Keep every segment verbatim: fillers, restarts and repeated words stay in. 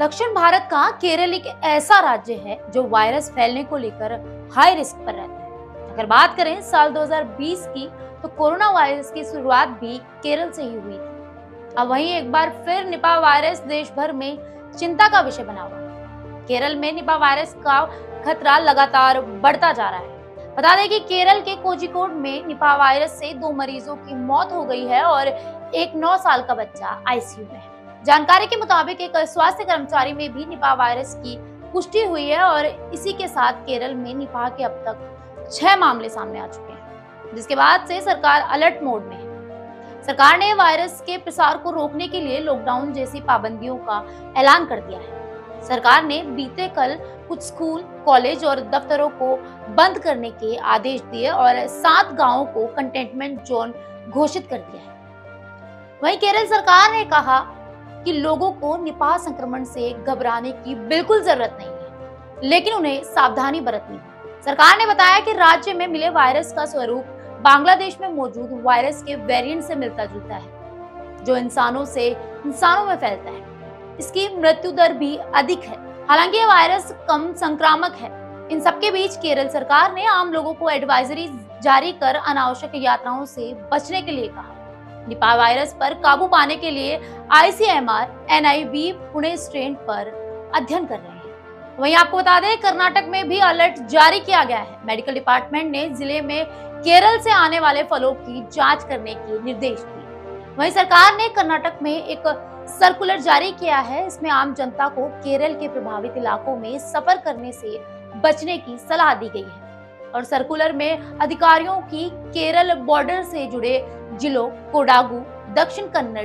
दक्षिण भारत का केरल एक ऐसा राज्य है जो वायरस फैलने को लेकर हाई रिस्क पर रहता है। अगर बात करें साल दो हज़ार बीस की, तो कोरोना वायरस की शुरुआत भी केरल से ही हुई थी। अब वहीं एक बार फिर निपा वायरस देश भर में चिंता का विषय बना हुआ है। केरल में निपा वायरस का खतरा लगातार बढ़ता जा रहा है। बता दें कि केरल के कोझिकोड में निपा वायरस से दो मरीजों की मौत हो गई है और एक नौ साल का बच्चा आईसीयू में है। जानकारी के मुताबिक एक स्वास्थ्य कर्मचारी में भी निपा वायरस की पुष्टि हुई है और इसी के साथ केरल में निपा के अब तक छह मामले सामने आ चुके हैं, जिसके बाद से सरकार अलर्ट मोड में है। सरकार ने वायरस के प्रसार को रोकने के लिए लॉकडाउन जैसी पाबंदियों का ऐलान कर दिया है। सरकार ने बीते कल कुछ स्कूल, कॉलेज और दफ्तरों को बंद करने के आदेश दिए और सात गांवों को कंटेनमेंट जोन घोषित कर दिया है। वहीं केरल सरकार ने कहा कि लोगों को निपा संक्रमण से घबराने की बिल्कुल जरूरत नहीं है, लेकिन उन्हें सावधानी बरतनी है। सरकार ने बताया कि राज्य में मिले वायरस का स्वरूप बांग्लादेश में मौजूद वायरस के वेरिएंट से मिलता जुलता है, जो इंसानों से इंसानों में फैलता है। इसकी मृत्यु दर भी अधिक है। हालांकि यह वायरस कम संक्रामक है। इन सबके बीच केरल सरकार ने आम लोगों को एडवाइजरी जारी कर अनावश्यक यात्राओं से बचने के लिए कहा। निपा वायरस पर काबू पाने के लिए आईसीएमआर एनआईवी पुणे स्ट्रेन पर अध्ययन कर रहे हैं। वहीं आपको बता दें, कर्नाटक में भी अलर्ट जारी किया गया है। मेडिकल डिपार्टमेंट ने जिले में केरल से आने वाले फलों की जांच करने के निर्देश दिए। वहीं सरकार ने कर्नाटक में एक सर्कुलर जारी किया है। इसमें आम जनता को केरल के प्रभावित इलाकों में सफर करने से बचने की सलाह दी गई है और सर्कुलर में अधिकारियों की केरल बॉर्डर से जुड़े जिलों कोडागु, दक्षिण कन्नड़,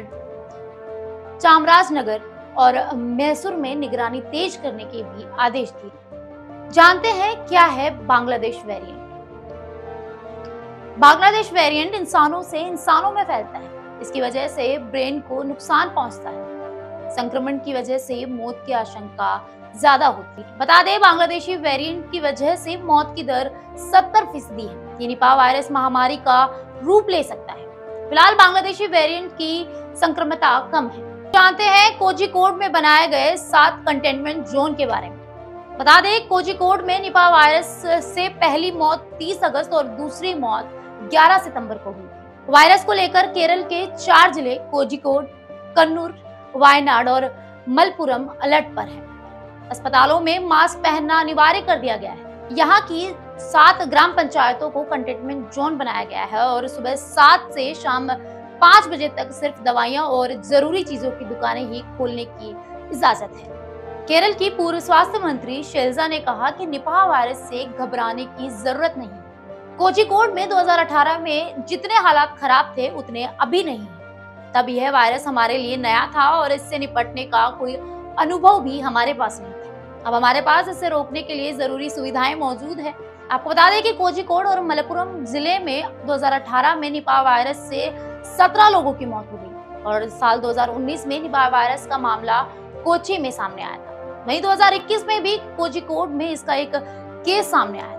चामराजनगर और मैसूर में निगरानी तेज करने के भी आदेश दिए। जानते हैं क्या है बांग्लादेश वेरिएंट। बांग्लादेश वेरिएंट इंसानों से इंसानों में फैलता है। इसकी वजह से ब्रेन को नुकसान पहुंचता है। संक्रमण की वजह से मौत की आशंका ज्यादा होती है। बता दें, बांग्लादेशी वेरिएंट की वजह से मौत की दर सत्तर फीसदी है। ये निपा वायरस महामारी का रूप ले सकता है। फिलहाल बांग्लादेशी वेरिएंट की संक्रमणता कम है। जानते हैं कोझिकोड में बनाए गए सात कंटेनमेंट जोन के बारे में। बता दें, कोझिकोड में निपा वायरस से पहली मौत तीस अगस्त और दूसरी मौत ग्यारह सितंबर को हुई। वायरस को लेकर केरल के चार जिले कोझिकोड, कन्नूर, वायनाड और मलपुरम अलर्ट पर है। अस्पतालों में मास्क पहनना अनिवार्य कर दिया गया है। यहाँ की सात ग्राम पंचायतों को कंटेनमेंट जोन बनाया गया है और सुबह सात से शाम पाँच बजे तक सिर्फ दवाइयां और जरूरी चीजों की दुकानें ही खोलने की इजाजत है। केरल की पूर्व स्वास्थ्य मंत्री शैलजा ने कहा कि निपा वायरस से घबराने की जरूरत नहीं। कोझिकोड में दो हज़ार अठारह में जितने हालात खराब थे उतने अभी नहीं है। तब यह वायरस हमारे लिए नया था और इससे निपटने का कोई अनुभव भी हमारे पास नहीं था। अब हमारे पास इसे रोकने के लिए जरूरी सुविधाएं मौजूद है। आपको बता दें कि कोझिकोड और मलप्पुरम जिले में दो हज़ार अठारह में निपा वायरस से सत्रह लोगों की मौत हो गई और साल दो हज़ार उन्नीस में निपा वायरस का मामला कोच्चि में सामने आया था। वहीं दो हज़ार इक्कीस में भी कोझिकोड में इसका एक केस सामने आया।